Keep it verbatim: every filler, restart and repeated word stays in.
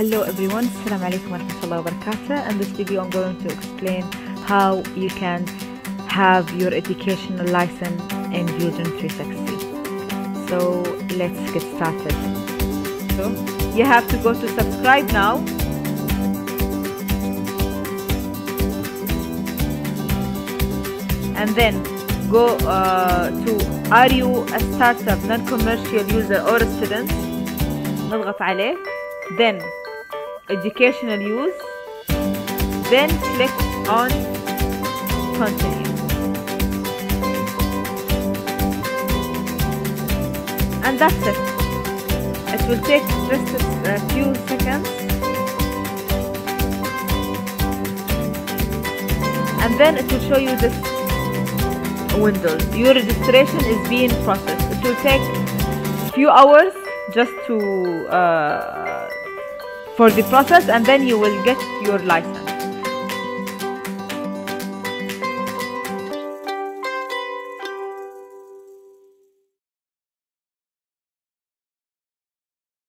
Hello everyone, Assalamu alaikum wa rahmatullahi wa barakatuh. In this video I'm going to explain how you can have your educational license in Fusion three sixty. So let's get started. So you have to go to subscribe now. And then go uh, to are you a startup, non-commercial user or a student. نضغط عليه. Then educational use. Then click on continue. And that's it. It will take just a few seconds. And then it will show you this window. Your registration is being processed. It will take a few hours just to uh, for the process, and then you will get your license.